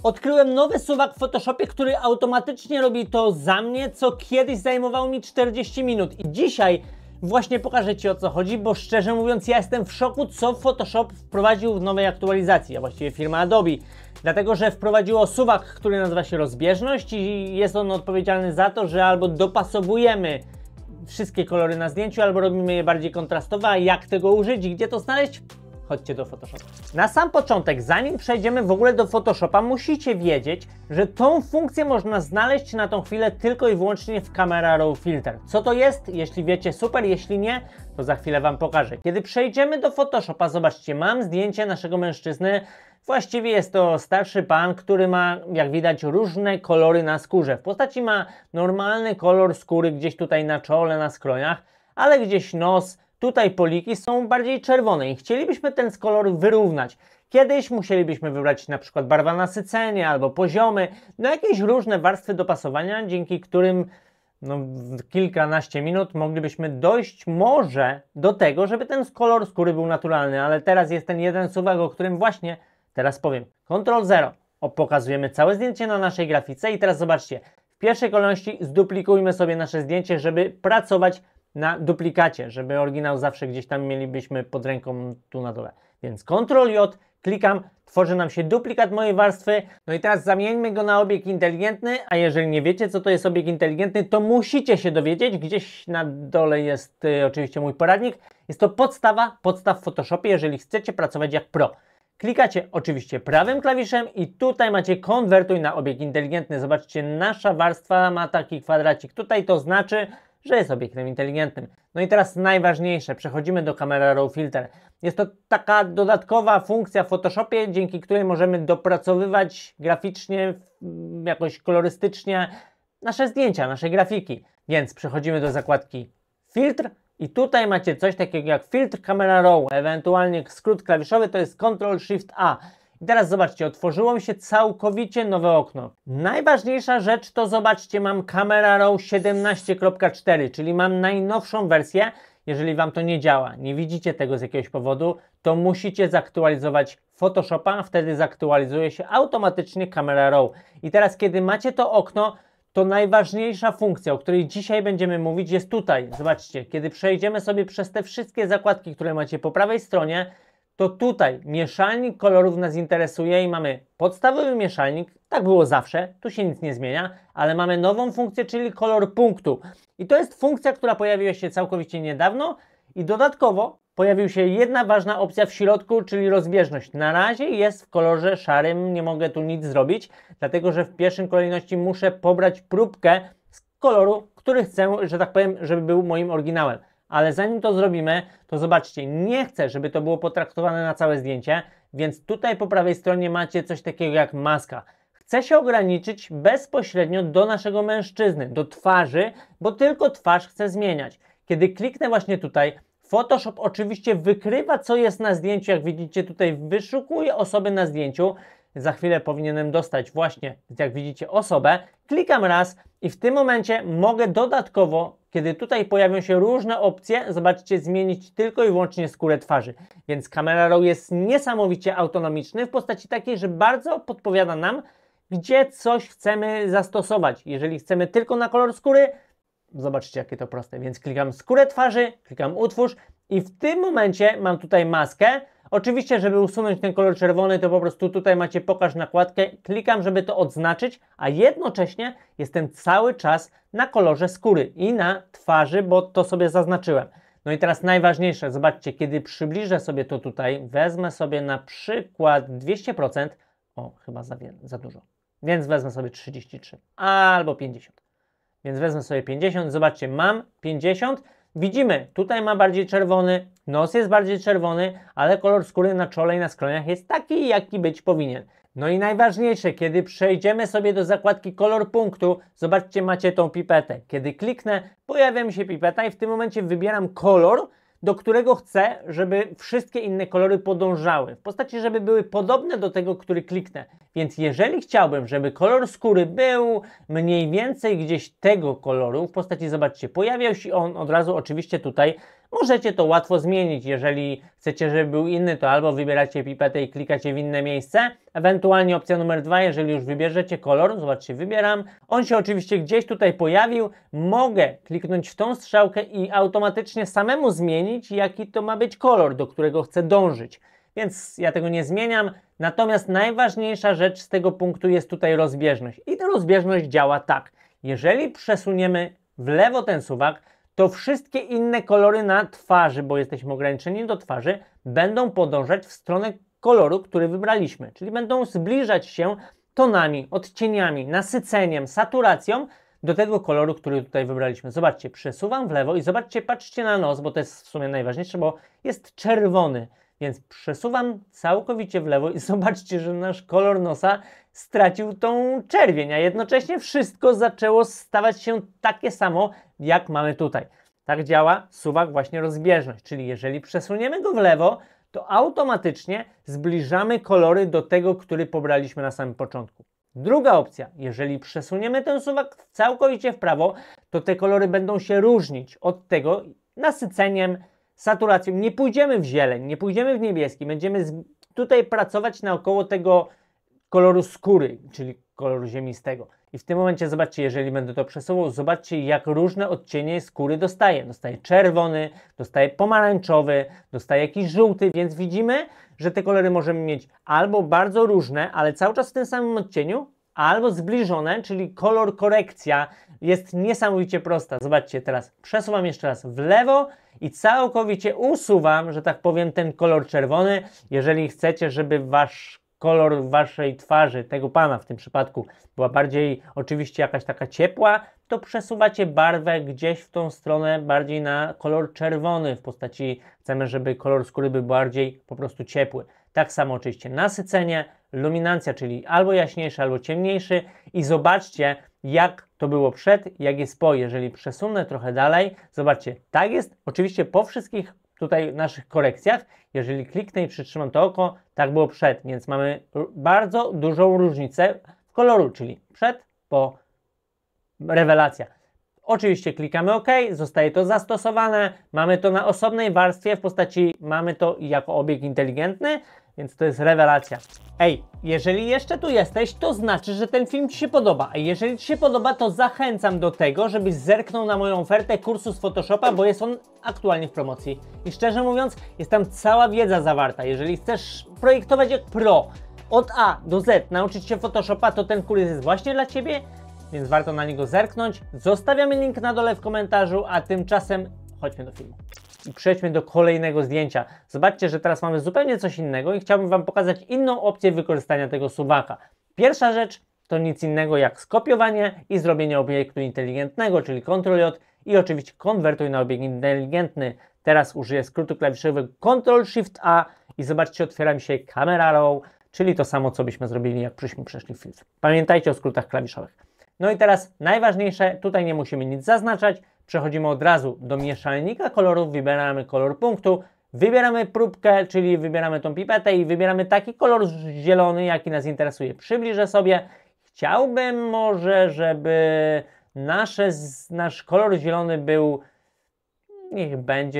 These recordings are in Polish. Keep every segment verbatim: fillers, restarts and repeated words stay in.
Odkryłem nowy suwak w Photoshopie, który automatycznie robi to za mnie, co kiedyś zajmowało mi czterdzieści minut. I dzisiaj właśnie pokażę Ci, o co chodzi, bo szczerze mówiąc ja jestem w szoku, co Photoshop wprowadził w nowej aktualizacji, a właściwie firma Adobe. Dlatego, że wprowadziło suwak, który nazywa się rozbieżność i jest on odpowiedzialny za to, że albo dopasowujemy wszystkie kolory na zdjęciu, albo robimy je bardziej kontrastowe. A jak tego użyć i gdzie to znaleźć? Chodźcie do Photoshopa. Na sam początek, zanim przejdziemy w ogóle do Photoshopa, musicie wiedzieć, że tą funkcję można znaleźć na tą chwilę tylko i wyłącznie w Camera Raw Filter. Co to jest? Jeśli wiecie, super, jeśli nie, to za chwilę Wam pokażę. Kiedy przejdziemy do Photoshopa, zobaczcie, mam zdjęcie naszego mężczyzny. Właściwie jest to starszy pan, który ma, jak widać, różne kolory na skórze. W postaci ma normalny kolor skóry gdzieś tutaj na czole, na skroniach, ale gdzieś nos, tutaj poliki są bardziej czerwone i chcielibyśmy ten kolor wyrównać. Kiedyś musielibyśmy wybrać na przykład barwa nasycenia albo poziomy, no jakieś różne warstwy dopasowania, dzięki którym no, w kilkanaście minut moglibyśmy dojść może do tego, żeby ten kolor skóry był naturalny, ale teraz jest ten jeden suwak, o którym właśnie teraz powiem. kontrol zero. O, pokazujemy całe zdjęcie na naszej grafice i teraz zobaczcie, w pierwszej kolejności zduplikujmy sobie nasze zdjęcie, żeby pracować na duplikacie, żeby oryginał zawsze gdzieś tam mielibyśmy pod ręką tu na dole. Więc kontrol J, klikam, tworzy nam się duplikat mojej warstwy. No i teraz zamieńmy go na obiekt inteligentny, a jeżeli nie wiecie, co to jest obiekt inteligentny, to musicie się dowiedzieć. Gdzieś na dole jest y, oczywiście mój poradnik. Jest to podstawa, podstaw w Photoshopie, jeżeli chcecie pracować jak pro. Klikacie oczywiście prawym klawiszem i tutaj macie konwertuj na obiekt inteligentny. Zobaczcie, nasza warstwa ma taki kwadracik tutaj, to znaczy, że jest obiektem inteligentnym. No i teraz najważniejsze, przechodzimy do Camera Raw Filter. Jest to taka dodatkowa funkcja w Photoshopie, dzięki której możemy dopracowywać graficznie, jakoś kolorystycznie nasze zdjęcia, nasze grafiki. Więc przechodzimy do zakładki Filtr i tutaj macie coś takiego jak Filtr Camera Raw, ewentualnie skrót klawiszowy to jest kontrol shift A. I teraz zobaczcie, otworzyło mi się całkowicie nowe okno. Najważniejsza rzecz to zobaczcie, mam Camera Raw siedemnaście kropka cztery, czyli mam najnowszą wersję. Jeżeli Wam to nie działa, nie widzicie tego z jakiegoś powodu, to musicie zaktualizować Photoshopa, wtedy zaktualizuje się automatycznie Camera Raw. I teraz kiedy macie to okno, to najważniejsza funkcja, o której dzisiaj będziemy mówić, jest tutaj. Zobaczcie, kiedy przejdziemy sobie przez te wszystkie zakładki, które macie po prawej stronie, to tutaj mieszalnik kolorów nas interesuje i mamy podstawowy mieszalnik, tak było zawsze, tu się nic nie zmienia, ale mamy nową funkcję, czyli kolor punktu. I to jest funkcja, która pojawiła się całkowicie niedawno i dodatkowo pojawiła się jedna ważna opcja w środku, czyli rozbieżność. Na razie jest w kolorze szarym, nie mogę tu nic zrobić, dlatego że w pierwszej kolejności muszę pobrać próbkę z koloru, który chcę, że tak powiem, żeby był moim oryginałem. Ale zanim to zrobimy, to zobaczcie, nie chcę, żeby to było potraktowane na całe zdjęcie, więc tutaj po prawej stronie macie coś takiego jak maska. Chcę się ograniczyć bezpośrednio do naszego mężczyzny, do twarzy, bo tylko twarz chcę zmieniać. Kiedy kliknę właśnie tutaj, Photoshop oczywiście wykrywa, co jest na zdjęciu, jak widzicie tutaj wyszukuje osoby na zdjęciu. Za chwilę powinienem dostać właśnie, jak widzicie, osobę. Klikam raz i w tym momencie mogę dodatkowo, kiedy tutaj pojawią się różne opcje, zobaczcie, zmienić tylko i wyłącznie skórę twarzy. Więc Camera Raw jest niesamowicie autonomiczny w postaci takiej, że bardzo podpowiada nam, gdzie coś chcemy zastosować. Jeżeli chcemy tylko na kolor skóry, zobaczcie, jakie to proste. Więc klikam skórę twarzy, klikam utwórz i w tym momencie mam tutaj maskę. Oczywiście, żeby usunąć ten kolor czerwony, to po prostu tutaj macie pokaż nakładkę, klikam, żeby to odznaczyć, a jednocześnie jestem cały czas na kolorze skóry i na twarzy, bo to sobie zaznaczyłem. No i teraz najważniejsze, zobaczcie, kiedy przybliżę sobie to tutaj, wezmę sobie na przykład dwieście procent, o, chyba za, za dużo, więc wezmę sobie trzydzieści trzy albo pięćdziesiąt. Więc wezmę sobie pięćdziesiąt, zobaczcie, mam pięćdziesiąt, widzimy, tutaj ma bardziej czerwony, nos jest bardziej czerwony, ale kolor skóry na czole i na skroniach jest taki, jaki być powinien. No i najważniejsze, kiedy przejdziemy sobie do zakładki kolor punktu, zobaczcie, macie tą pipetę. Kiedy kliknę, pojawia mi się pipeta i w tym momencie wybieram kolor, do którego chcę, żeby wszystkie inne kolory podążały. W postaci, żeby były podobne do tego, który kliknę. Więc jeżeli chciałbym, żeby kolor skóry był mniej więcej gdzieś tego koloru, w postaci, zobaczcie, pojawiał się on od razu oczywiście tutaj, Możecie to łatwo zmienić. Jeżeli chcecie, żeby był inny, to albo wybieracie pipetę i klikacie w inne miejsce. Ewentualnie opcja numer dwa, jeżeli już wybierzecie kolor, zobaczcie, wybieram. On się oczywiście gdzieś tutaj pojawił. Mogę kliknąć w tą strzałkę i automatycznie samemu zmienić, jaki to ma być kolor, do którego chcę dążyć. Więc ja tego nie zmieniam. Natomiast najważniejsza rzecz z tego punktu jest tutaj rozbieżność. I ta rozbieżność działa tak. Jeżeli przesuniemy w lewo ten suwak, to wszystkie inne kolory na twarzy, bo jesteśmy ograniczeni do twarzy, będą podążać w stronę koloru, który wybraliśmy. Czyli będą zbliżać się tonami, odcieniami, nasyceniem, saturacją do tego koloru, który tutaj wybraliśmy. Zobaczcie, przesuwam w lewo i zobaczcie, patrzcie na nos, bo to jest w sumie najważniejsze, bo jest czerwony. Więc przesuwam całkowicie w lewo i zobaczcie, że nasz kolor nosa stracił tą czerwień, a jednocześnie wszystko zaczęło stawać się takie samo, jak mamy tutaj. Tak działa suwak właśnie rozbieżność, czyli jeżeli przesuniemy go w lewo, to automatycznie zbliżamy kolory do tego, który pobraliśmy na samym początku. Druga opcja, jeżeli przesuniemy ten suwak całkowicie w prawo, to te kolory będą się różnić od tego nasyceniem, saturacją. Nie pójdziemy w zieleń, nie pójdziemy w niebieski, będziemy tutaj pracować naokoło tego koloru skóry, czyli koloru ziemistego. I w tym momencie zobaczcie, jeżeli będę to przesuwał, zobaczcie, jak różne odcienie skóry dostaję. Dostaję czerwony, dostaję pomarańczowy, dostaję jakiś żółty, więc widzimy, że te kolory możemy mieć albo bardzo różne, ale cały czas w tym samym odcieniu, albo zbliżone, czyli kolor korekcja jest niesamowicie prosta. Zobaczcie, teraz przesuwam jeszcze raz w lewo i całkowicie usuwam, że tak powiem, ten kolor czerwony. Jeżeli chcecie, żeby wasz kolor waszej twarzy, tego pana w tym przypadku, była bardziej oczywiście jakaś taka ciepła, to przesuwacie barwę gdzieś w tą stronę bardziej na kolor czerwony w postaci, chcemy, żeby kolor skóry był bardziej po prostu ciepły. Tak samo oczywiście nasycenie, luminancja, czyli albo jaśniejszy, albo ciemniejszy i zobaczcie, jak to było przed, jak jest po. Jeżeli przesunę trochę dalej, zobaczcie, tak jest oczywiście po wszystkich tutaj naszych korekcjach. Jeżeli kliknę i przytrzymam to oko, tak było przed, więc mamy bardzo dużą różnicę w koloru, czyli przed, po, rewelacja. Oczywiście klikamy OK, zostaje to zastosowane, mamy to na osobnej warstwie w postaci, mamy to jako obiekt inteligentny, więc to jest rewelacja. Ej, jeżeli jeszcze tu jesteś, to znaczy, że ten film Ci się podoba, a jeżeli Ci się podoba, to zachęcam do tego, żebyś zerknął na moją ofertę kursu z Photoshopa, bo jest on aktualnie w promocji. I szczerze mówiąc, jest tam cała wiedza zawarta. Jeżeli chcesz projektować jak pro, od A do Z, nauczyć się Photoshopa, to ten kurs jest właśnie dla Ciebie, więc warto na niego zerknąć. Zostawiamy link na dole w komentarzu, a tymczasem chodźmy do filmu. I przejdźmy do kolejnego zdjęcia. Zobaczcie, że teraz mamy zupełnie coś innego i chciałbym Wam pokazać inną opcję wykorzystania tego suwaka. Pierwsza rzecz to nic innego jak skopiowanie i zrobienie obiektu inteligentnego, czyli kontrol J i oczywiście konwertuj na obiekt inteligentny. Teraz użyję skrótu klawiszowego kontrol shift A i zobaczcie, otwiera mi się Camera Raw, czyli to samo, co byśmy zrobili, jak byśmy przeszli filtr. Pamiętajcie o skrótach klawiszowych. No i teraz najważniejsze, tutaj nie musimy nic zaznaczać, przechodzimy od razu do mieszalnika kolorów, wybieramy kolor punktu, wybieramy próbkę, czyli wybieramy tą pipetę i wybieramy taki kolor zielony, jaki nas interesuje. Przybliżę sobie. Chciałbym może, żeby nasze, nasz kolor zielony był, niech będzie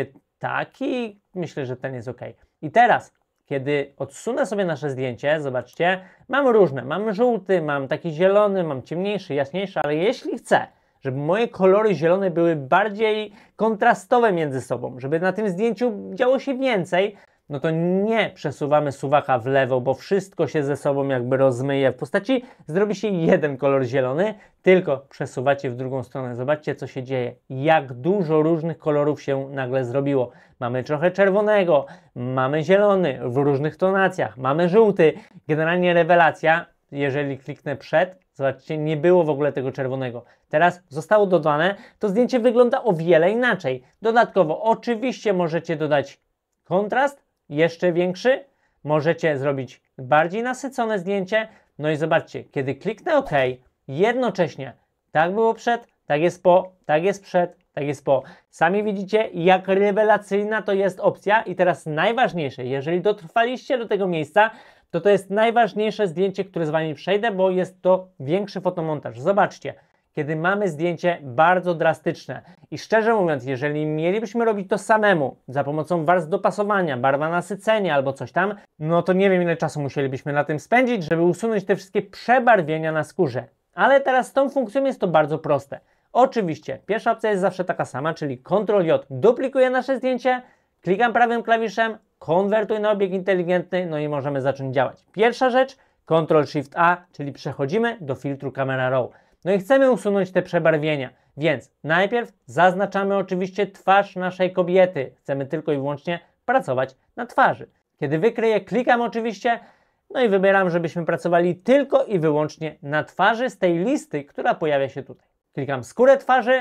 taki, myślę, że ten jest ok. I teraz, kiedy odsunę sobie nasze zdjęcie, zobaczcie, mam różne, mam żółty, mam taki zielony, mam ciemniejszy, jaśniejszy, ale jeśli chcę, żeby moje kolory zielone były bardziej kontrastowe między sobą, żeby na tym zdjęciu działo się więcej, no to nie przesuwamy suwaka w lewo, bo wszystko się ze sobą jakby rozmyje w postaci, zrobi się jeden kolor zielony, tylko przesuwacie w drugą stronę. Zobaczcie, co się dzieje, jak dużo różnych kolorów się nagle zrobiło. Mamy trochę czerwonego, mamy zielony w różnych tonacjach, mamy żółty. Generalnie rewelacja, jeżeli kliknę przed, zobaczcie, nie było w ogóle tego czerwonego. Teraz zostało dodane, to zdjęcie wygląda o wiele inaczej. Dodatkowo oczywiście możecie dodać kontrast, jeszcze większy, możecie zrobić bardziej nasycone zdjęcie, no i zobaczcie, kiedy kliknę OK, jednocześnie tak było przed, tak jest po, tak jest przed, tak jest po. Sami widzicie, jak rewelacyjna to jest opcja i teraz najważniejsze, jeżeli dotrwaliście do tego miejsca, to to jest najważniejsze zdjęcie, które z Wami przejdę, bo jest to większy fotomontaż. Zobaczcie, kiedy mamy zdjęcie bardzo drastyczne. I szczerze mówiąc, jeżeli mielibyśmy robić to samemu, za pomocą warstw dopasowania, barwa nasycenia albo coś tam, no to nie wiem, ile czasu musielibyśmy na tym spędzić, żeby usunąć te wszystkie przebarwienia na skórze. Ale teraz z tą funkcją jest to bardzo proste. Oczywiście, pierwsza opcja jest zawsze taka sama, czyli kontrol J duplikuje nasze zdjęcie, klikam prawym klawiszem, konwertuj na obieg inteligentny, no i możemy zacząć działać. Pierwsza rzecz, kontrol Shift A, czyli przechodzimy do filtru Camera Raw. No i chcemy usunąć te przebarwienia, więc najpierw zaznaczamy oczywiście twarz naszej kobiety. Chcemy tylko i wyłącznie pracować na twarzy. Kiedy wykryję, klikam oczywiście, no i wybieram, żebyśmy pracowali tylko i wyłącznie na twarzy z tej listy, która pojawia się tutaj. Klikam skórę twarzy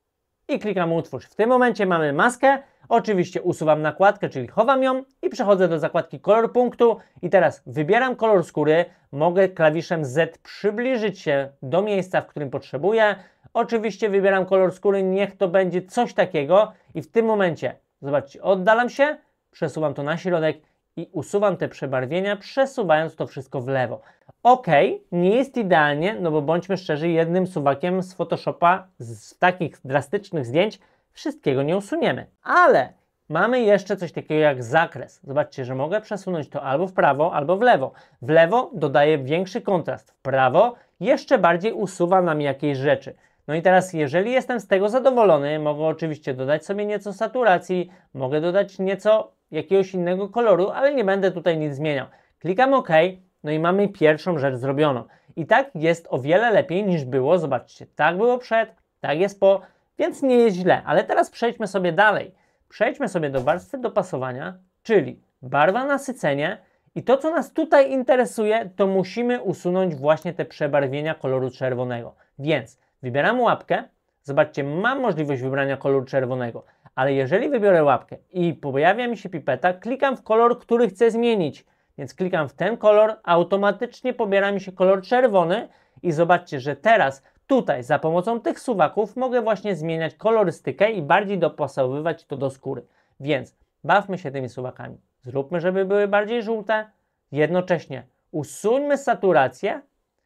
i klikam utwórz. W tym momencie mamy maskę. Oczywiście usuwam nakładkę, czyli chowam ją i przechodzę do zakładki kolor punktu i teraz wybieram kolor skóry. Mogę klawiszem Z przybliżyć się do miejsca, w którym potrzebuję. Oczywiście wybieram kolor skóry, niech to będzie coś takiego i w tym momencie, zobaczcie, oddalam się, przesuwam to na środek i usuwam te przebarwienia, przesuwając to wszystko w lewo. Ok, nie jest idealnie, no bo bądźmy szczerzy, jednym suwakiem z Photoshopa z takich drastycznych zdjęć wszystkiego nie usuniemy. Ale mamy jeszcze coś takiego jak zakres. Zobaczcie, że mogę przesunąć to albo w prawo, albo w lewo. W lewo dodaje większy kontrast, w prawo jeszcze bardziej usuwa nam jakieś rzeczy. No i teraz, jeżeli jestem z tego zadowolony, mogę oczywiście dodać sobie nieco saturacji, mogę dodać nieco jakiegoś innego koloru, ale nie będę tutaj nic zmieniał. Klikam OK, no i mamy pierwszą rzecz zrobioną. I tak jest o wiele lepiej niż było, zobaczcie, tak było przed, tak jest po, więc nie jest źle. Ale teraz przejdźmy sobie dalej. Przejdźmy sobie do warstwy dopasowania, czyli barwa nasycenie i to, co nas tutaj interesuje, to musimy usunąć właśnie te przebarwienia koloru czerwonego. Więc wybieram łapkę, zobaczcie, mam możliwość wybrania koloru czerwonego, ale jeżeli wybiorę łapkę i pojawia mi się pipeta, klikam w kolor, który chcę zmienić. Więc klikam w ten kolor, automatycznie pobiera mi się kolor czerwony i zobaczcie, że teraz tutaj za pomocą tych suwaków mogę właśnie zmieniać kolorystykę i bardziej dopasowywać to do skóry. Więc bawmy się tymi suwakami. Zróbmy, żeby były bardziej żółte. Jednocześnie usuńmy saturację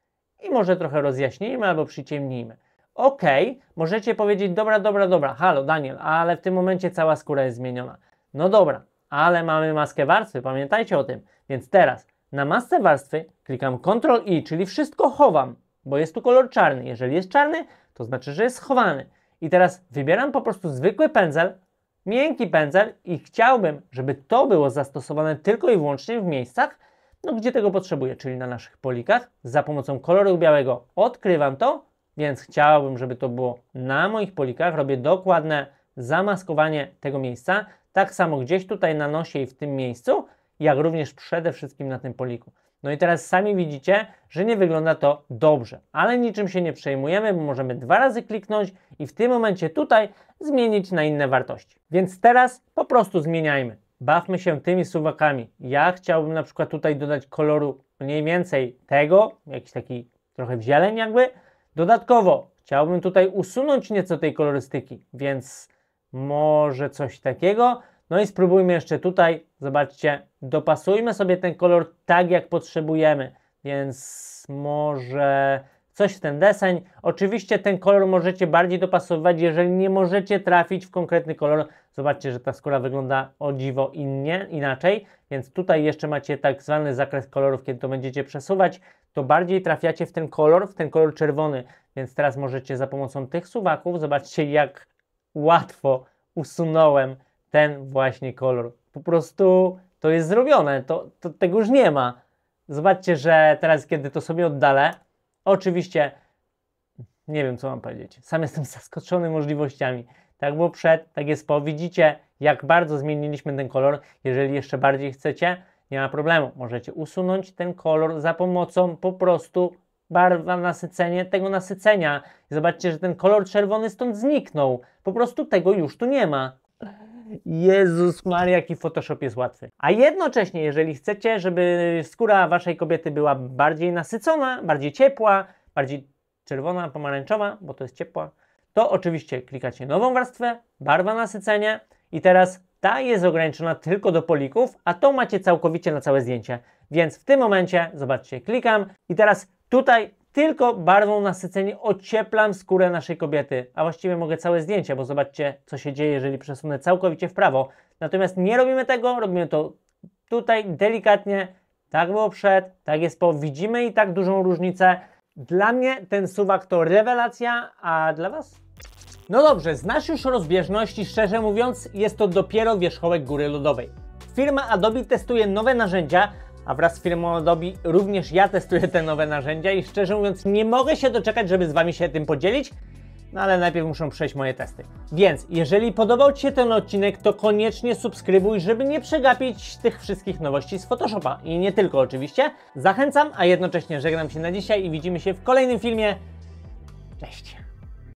i może trochę rozjaśnijmy albo przyciemnijmy. Ok, możecie powiedzieć, dobra, dobra, dobra, halo Daniel, ale w tym momencie cała skóra jest zmieniona. No dobra, ale mamy maskę warstwy, pamiętajcie o tym. Więc teraz na masce warstwy klikam kontrol I, czyli wszystko chowam, bo jest tu kolor czarny. Jeżeli jest czarny, to znaczy, że jest schowany. I teraz wybieram po prostu zwykły pędzel, miękki pędzel i chciałbym, żeby to było zastosowane tylko i wyłącznie w miejscach, no, gdzie tego potrzebuję, czyli na naszych polikach. Za pomocą koloru białego odkrywam to, więc chciałbym, żeby to było na moich polikach. Robię dokładne zamaskowanie tego miejsca. Tak samo gdzieś tutaj na nosie i w tym miejscu, jak również przede wszystkim na tym poliku. No i teraz sami widzicie, że nie wygląda to dobrze, ale niczym się nie przejmujemy, bo możemy dwa razy kliknąć i w tym momencie tutaj zmienić na inne wartości. Więc teraz po prostu zmieniajmy. Bawmy się tymi suwakami. Ja chciałbym na przykład tutaj dodać koloru mniej więcej tego, jakiś taki trochę w zieleń jakby. Dodatkowo chciałbym tutaj usunąć nieco tej kolorystyki, więc może coś takiego. No i spróbujmy jeszcze tutaj, zobaczcie, dopasujmy sobie ten kolor tak, jak potrzebujemy, więc może coś w ten deseń. Oczywiście ten kolor możecie bardziej dopasowywać, jeżeli nie możecie trafić w konkretny kolor. Zobaczcie, że ta skóra wygląda o dziwo innie, inaczej, więc tutaj jeszcze macie tak zwany zakres kolorów, kiedy to będziecie przesuwać, to bardziej trafiacie w ten kolor, w ten kolor czerwony, więc teraz możecie za pomocą tych suwaków, zobaczcie, jak łatwo usunąłem ten właśnie kolor. Po prostu to jest zrobione, to, to, tego już nie ma. Zobaczcie, że teraz, kiedy to sobie oddalę, oczywiście, nie wiem, co mam powiedzieć, sam jestem zaskoczony możliwościami. Tak było przed, tak jest po. Widzicie, jak bardzo zmieniliśmy ten kolor. Jeżeli jeszcze bardziej chcecie, nie ma problemu. Możecie usunąć ten kolor za pomocą po prostu barwa nasycenia, tego nasycenia. I zobaczcie, że ten kolor czerwony stąd zniknął. Po prostu tego już tu nie ma. Jezus Maria, jaki Photoshop jest łatwy. A jednocześnie, jeżeli chcecie, żeby skóra waszej kobiety była bardziej nasycona, bardziej ciepła, bardziej czerwona, pomarańczowa, bo to jest ciepła, to oczywiście klikacie nową warstwę, barwa nasycenia i teraz ta jest ograniczona tylko do polików, a tą macie całkowicie na całe zdjęcie. Więc w tym momencie, zobaczcie, klikam i teraz tutaj tylko barwą nasyceni ocieplam skórę naszej kobiety, a właściwie mogę całe zdjęcie, bo zobaczcie, co się dzieje, jeżeli przesunę całkowicie w prawo. Natomiast nie robimy tego, robimy to tutaj delikatnie, tak było przed, tak jest po, widzimy i tak dużą różnicę. Dla mnie ten suwak to rewelacja, a dla Was? No dobrze, znasz już rozbieżność i szczerze mówiąc jest to dopiero wierzchołek góry lodowej. Firma Adobe testuje nowe narzędzia, a wraz z firmą Adobe również ja testuję te nowe narzędzia i szczerze mówiąc nie mogę się doczekać, żeby z Wami się tym podzielić, no ale najpierw muszą przejść moje testy. Więc jeżeli podobał Ci się ten odcinek, to koniecznie subskrybuj, żeby nie przegapić tych wszystkich nowości z Photoshopa i nie tylko oczywiście. Zachęcam, a jednocześnie żegnam się na dzisiaj i widzimy się w kolejnym filmie. Cześć!